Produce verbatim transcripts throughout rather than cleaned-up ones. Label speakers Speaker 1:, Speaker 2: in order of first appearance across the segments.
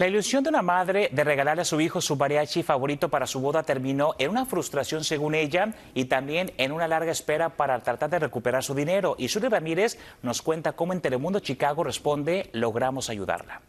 Speaker 1: La ilusión de una madre de regalarle a su hijo su mariachi favorito para su boda terminó en una frustración según ella y también en una larga espera para tratar de recuperar su dinero. Y Suri Ramírez nos cuenta cómo en Telemundo Chicago responde "Logramos ayudarla".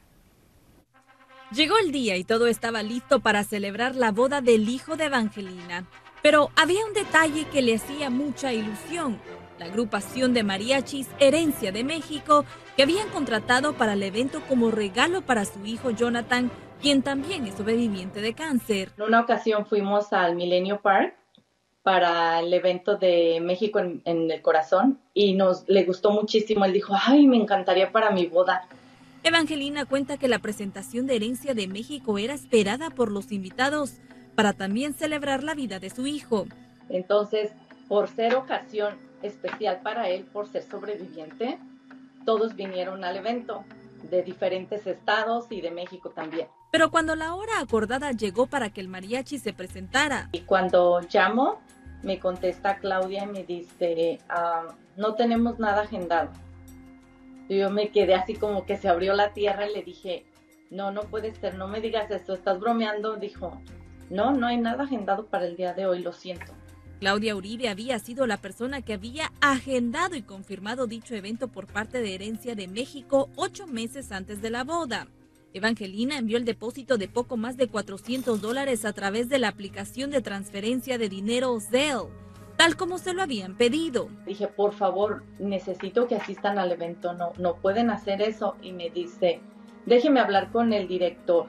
Speaker 2: Llegó el día y todo estaba listo para celebrar la boda del hijo de Evangelina. Pero había un detalle que le hacía mucha ilusión. La agrupación de mariachis Herencia de México, que habían contratado para el evento como regalo para su hijo Jonathan, quien también es sobreviviente de cáncer.
Speaker 3: En una ocasión fuimos al Millennium Park para el evento de México en, en el Corazón y nos le gustó muchísimo. Él dijo, ay, me encantaría para mi boda.
Speaker 2: Evangelina cuenta que la presentación de Herencia de México era esperada por los invitados para también celebrar la vida de su hijo.
Speaker 3: Entonces, por ser ocasión especial para él, por ser sobreviviente, todos vinieron al evento de diferentes estados y de México también.
Speaker 2: Pero cuando la hora acordada llegó para que el mariachi se presentara.
Speaker 3: Y cuando llamo, me contesta Claudia y me dice, ah, no tenemos nada agendado. Y yo me quedé así como que se abrió la tierra y le dije, no, no puede ser, no me digas esto, estás bromeando. Dijo, no, no hay nada agendado para el día de hoy, lo siento.
Speaker 2: Claudia Uribe había sido la persona que había agendado y confirmado dicho evento por parte de Herencia de México ocho meses antes de la boda. Evangelina envió el depósito de poco más de cuatrocientos dólares a través de la aplicación de transferencia de dinero Zelle, tal como se lo habían pedido.
Speaker 3: Dije, por favor, necesito que asistan al evento, no, no pueden hacer eso. Y me dice, déjeme hablar con el director.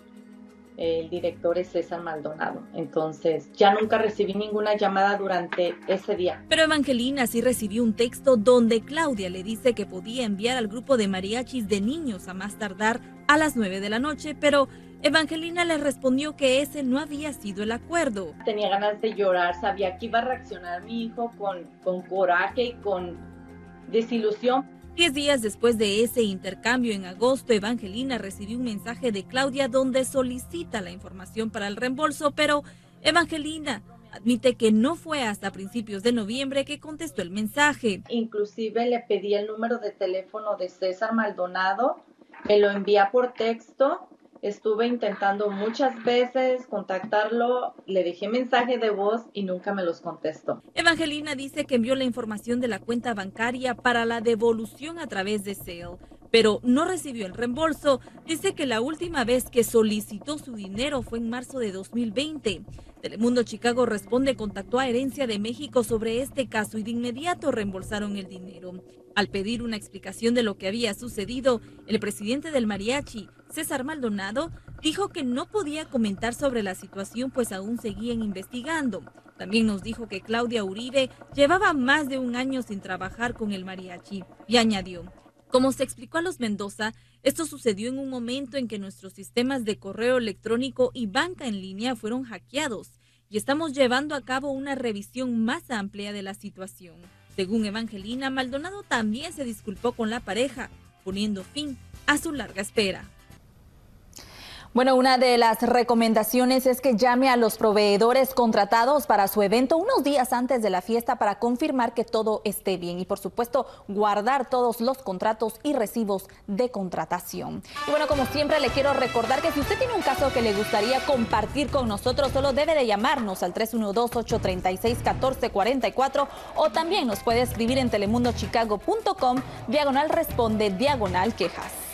Speaker 3: El director es César Maldonado. Entonces, ya nunca recibí ninguna llamada durante ese día.
Speaker 2: Pero Evangelina sí recibió un texto donde Claudia le dice que podía enviar al grupo de mariachis de niños a más tardar a las nueve de la noche, pero Evangelina le respondió que ese no había sido el acuerdo.
Speaker 3: Tenía ganas de llorar, sabía que iba a reaccionar mi hijo con, con coraje y con desilusión.
Speaker 2: Diez días después de ese intercambio, en agosto, Evangelina recibió un mensaje de Claudia donde solicita la información para el reembolso, pero Evangelina admite que no fue hasta principios de noviembre que contestó el mensaje.
Speaker 3: Inclusive le pedí el número de teléfono de César Maldonado, me lo envía por texto. Estuve intentando muchas veces contactarlo, le dejé mensaje de voz y nunca me los contestó.
Speaker 2: Evangelina dice que envió la información de la cuenta bancaria para la devolución a través de Zelle, pero no recibió el reembolso. Dice que la última vez que solicitó su dinero fue en marzo de dos mil veinte. Telemundo Chicago Responde contactó a Herencia de México sobre este caso y de inmediato reembolsaron el dinero. Al pedir una explicación de lo que había sucedido, el presidente del mariachi, César Maldonado, dijo que no podía comentar sobre la situación pues aún seguían investigando. También nos dijo que Claudia Uribe llevaba más de un año sin trabajar con el mariachi y añadió, como se explicó a los Mendoza, esto sucedió en un momento en que nuestros sistemas de correo electrónico y banca en línea fueron hackeados y estamos llevando a cabo una revisión más amplia de la situación. Según Evangelina, Maldonado también se disculpó con la pareja, poniendo fin a su larga espera.
Speaker 4: Bueno, una de las recomendaciones es que llame a los proveedores contratados para su evento unos días antes de la fiesta para confirmar que todo esté bien y, por supuesto, guardar todos los contratos y recibos de contratación. Y bueno, como siempre, le quiero recordar que si usted tiene un caso que le gustaría compartir con nosotros, solo debe de llamarnos al tres uno dos, ocho tres seis, uno cuatro cuatro cuatro o también nos puede escribir en telemundochicago punto com, diagonal responde, diagonal quejas.